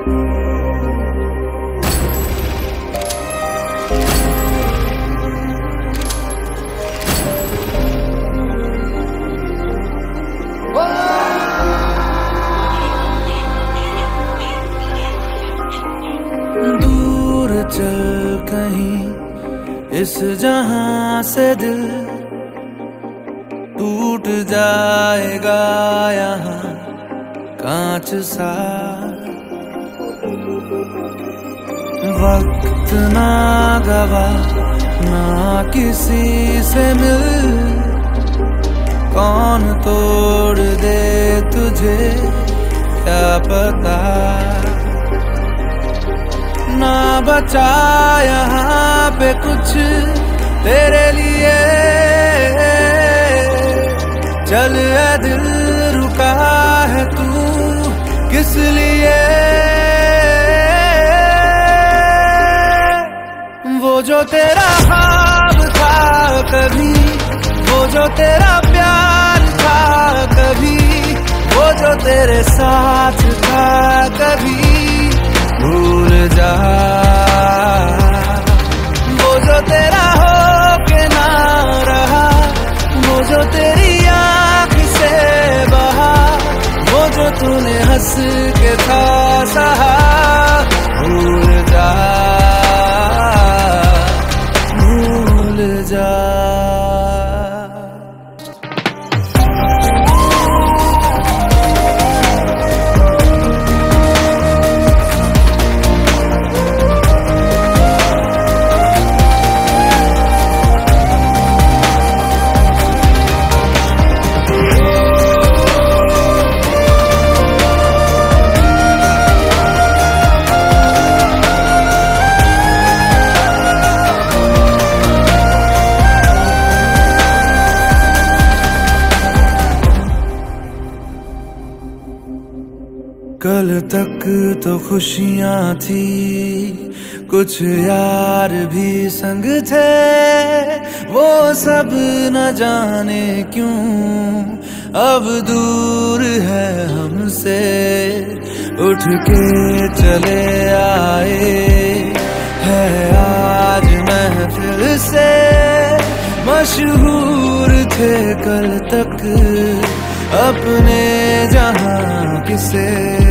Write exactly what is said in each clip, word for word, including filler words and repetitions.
दूर चल कहीं इस जहां से दिल टूट जाएगा यहाँ कांच सा। वक्त ना गवा ना किसी से मिल, कौन तोड़ दे तुझे क्या पता। ना बचा यहाँ पे कुछ तेरे लिए, चल ए दिल रुका है तू किस लिए। वो जो तेरा ख्वाब था कभी, वो जो तेरा प्यार था कभी, वो जो तेरे साथ था कभी, भूल जा। वो जो तेरा हो के ना रहा, वो जो तेरी आँख से बहा, वो जो तूने हंस के था सहा, भूल जा भूल जा। कल तक तो खुशियां थी, कुछ यार भी संग थे, वो सब न जाने क्यों अब दूर है हमसे। उठ के चले आए है आज महफिल से, मशहूर थे कल तक अपने जहां किसे।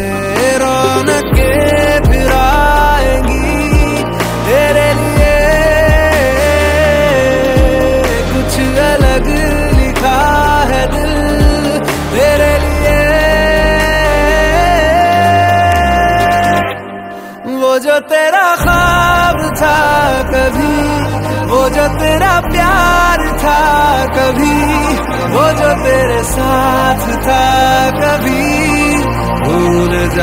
रौनकें फिर आएंगी तेरे लिए, कुछ अलग लिखा है दिल तेरे लिए। वो जो तेरा ख्वाब था कभी, वो जो तेरा प्यार था कभी, वो जो तेरे साथ था कभी, भूल जा।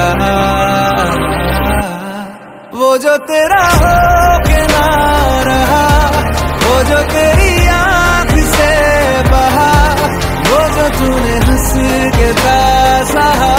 वो जो तेरा हो के ना रहा, वो जो तेरी आँख से बहा, वो जो तूने हंस के था सहा,